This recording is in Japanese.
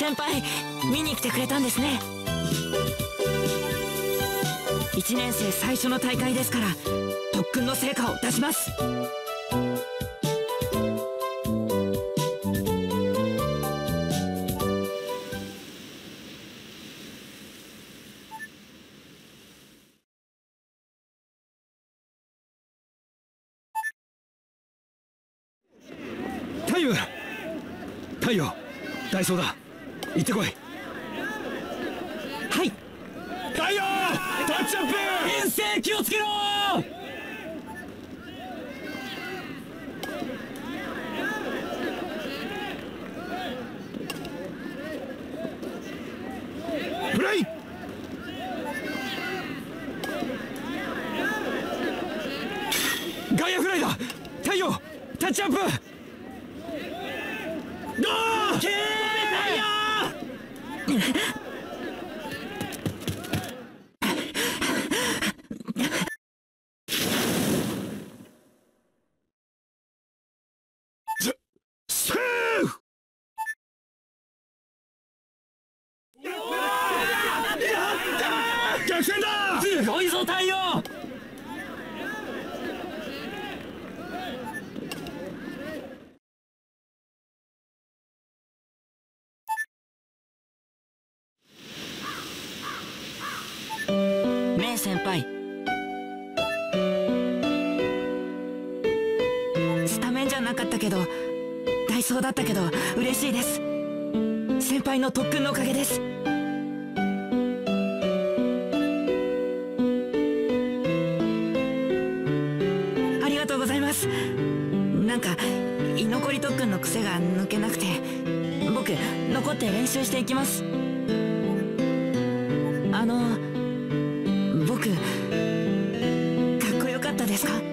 先輩見に来てくれたんですね。1年生最初の大会ですから特訓の成果を出します。 太陽だ。太陽、ダイソーだ。行ってこい。 はい。 太陽、タッチアップ。 遠征気をつけろー。 フライ。外野フライだ。太陽、タッチアップ。ゴー。 太陽。 セーフ。逆転だ。 すごいぞ太陽。メイ先輩、スタメンじゃなかったけど代走だったけど嬉しいです。先輩の特訓のおかげです。ありがとうございます。なんか居残り特訓の癖が抜けなくて僕残って練習していきます。僕かっこよかったですか？